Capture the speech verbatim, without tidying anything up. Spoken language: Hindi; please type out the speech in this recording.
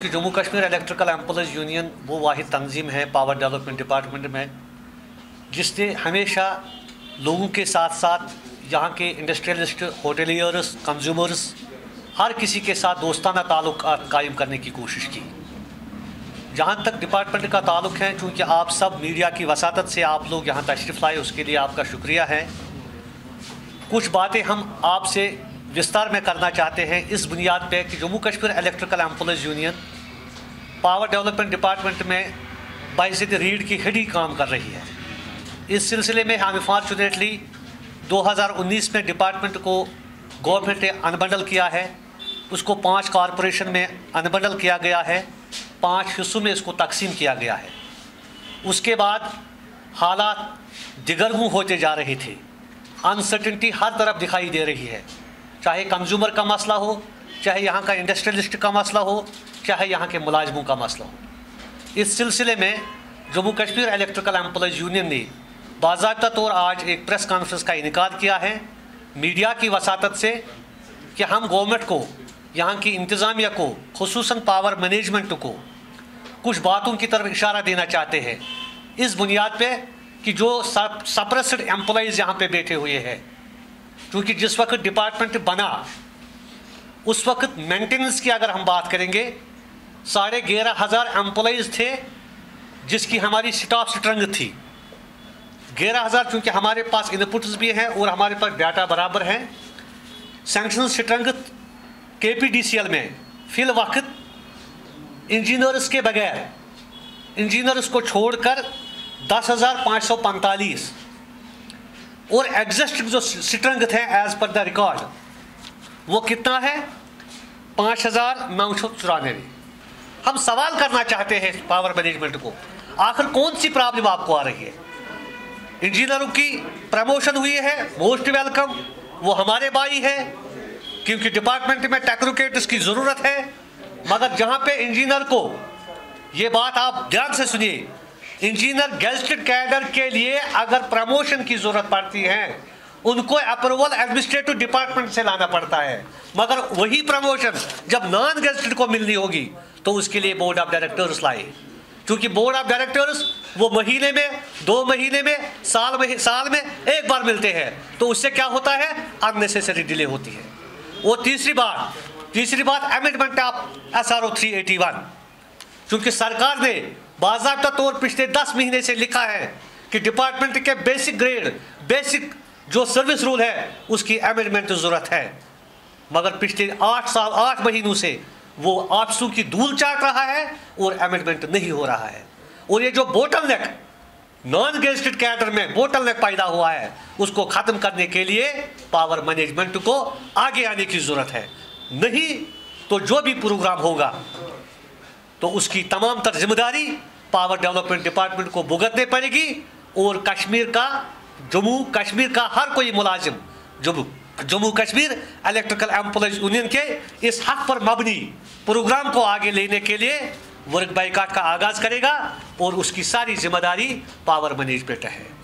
Jammu Kashmir electrical employees union वो वाहिद तंजीम है पावर डेवलपमेंट डिपार्टमेंट में जिसने हमेशा लोगों के साथ साथ यहाँ के इंडस्ट्रियलिस्ट, होटलियर्स, कंज्यूमर्स हर किसी के साथ दोस्ताना ताल्लुक कायम करने की कोशिश की। जहाँ तक डिपार्टमेंट का ताल्लुक है, चूँकि आप सब मीडिया की वसातत से आप लोग यहाँ तशरीफ़ लाए, उसके लिए आपका शुक्रिया है। कुछ बातें हम आपसे विस्तार में करना चाहते हैं इस बुनियाद पे कि Jammu Kashmir electrical employees union power development department में बाइज़ रीढ़ की हड्डी काम कर रही है। इस सिलसिले में हम अनफॉर्चुनेटली दो हज़ार उन्नीस में डिपार्टमेंट को गवर्नमेंट ने अनबंडल किया है। उसको पांच कॉरपोरेशन में अनबंडल किया गया है, पांच हिस्सों में इसको तकसीम किया गया है। उसके बाद हालात दिगरगू होते जा रहे थे, अनसर्टिनिटी हर तरफ दिखाई दे रही है, चाहे कंज्यूमर का मसला हो, चाहे यहाँ का इंडस्ट्रियलिस्ट का मसला हो, चाहे यहाँ के मुलाजमों का मसला हो। इस सिलसिले में Jammu Kashmir electrical employees union ने बाज़ाब्ता तौर आज एक प्रेस कॉन्फ्रेंस का इनेकाद किया है मीडिया की वसातत से कि हम गवर्नमेंट को, यहाँ की इंतज़ामिया को, खुसूसन पावर मैनेजमेंट को कुछ बातों की तरफ इशारा देना चाहते हैं इस बुनियाद पे कि जो सप्रेस्ड एम्प्लॉयज़ यहाँ पे बैठे हुए हैं, क्योंकि जिस वक्त डिपार्टमेंट बना उस वक्त मेंटेनेंस की अगर हम बात करेंगे साढ़े ग्यारह हज़ार एम्प्लॉयज़ थे जिसकी हमारी स्टाफ स्ट्रेंथ थी। ग्यारह हज़ार चूँकि हमारे पास इनपुट्स भी हैं और हमारे पास डाटा बराबर हैं। सैंक्शन स्ट्रेंथ के पी डी सी एल में फिल वक्त इंजीनियर्स के बगैर, इंजीनियर्स को छोड़कर दस हज़ार पाँच सौ पैंतालीस और एग्जिस्टिंग जो स्ट्रेंथ है एज पर द रिकॉर्ड वो कितना है, पाँच हज़ार नौ सौ चौरानवे। हम सवाल करना चाहते हैं पावर मैनेजमेंट को, आखिर कौन सी प्रॉब्लम आपको आ रही है? इंजीनियरों की प्रमोशन हुई है, मोस्ट वेलकम, वो हमारे भाई है क्योंकि डिपार्टमेंट में टेक्नोक्रेट्स की ज़रूरत है। मगर जहाँ पे इंजीनियर को, ये बात आप ध्यान से सुनिए, इंजीनियर गेजेटेड कैडर के लिए अगर प्रमोशन की ज़रूरत पड़ती है उनको अप्रूवल एडमिनिस्ट्रेटिव डिपार्टमेंट से लाना पड़ता है, मगर वही प्रमोशन जब नॉन गेजेटेड को मिलनी होगी तो उसके लिए बोर्ड ऑफ डायरेक्टर्स लाए। क्योंकि बोर्ड ऑफ डायरेक्टर्स वो महीने में, दो महीने में, साल में साल में एक बार मिलते हैं, तो उससे क्या होता है, अननेसेसरी डिले होती है। और तीसरी बात तीसरी बात amendment of S R O three eighty one, क्योंकि सरकार ने बाज़ाब्ता तौर पिछले दस महीने से लिखा है कि डिपार्टमेंट के बेसिक ग्रेड, बेसिक जो सर्विस रूल है उसकी अमेंडमेंट की ज़रूरत है, मगर पिछले आठ साल आठ महीनों से वो ऑफिसों की धूल चाट रहा है और अमेंडमेंट नहीं हो रहा है। और ये जो bottleneck non gazetted cadre में बोटल नेक पैदा हुआ है उसको ख़त्म करने के लिए पावर मैनेजमेंट को आगे आने की ज़रूरत है। नहीं तो जो भी प्रोग्राम होगा तो उसकी तमाम तर जिम्मेदारी पावर डेवलपमेंट डिपार्टमेंट को भुगतनी पड़ेगी और कश्मीर का, जम्मू कश्मीर का हर कोई मुलाजिम Jammu Jammu Kashmir electrical employees union के इस हक पर मबनी प्रोग्राम को आगे लेने के लिए वर्क बाइकाट का आगाज़ करेगा और उसकी सारी जिम्मेदारी पावर मैनेजमेंट है।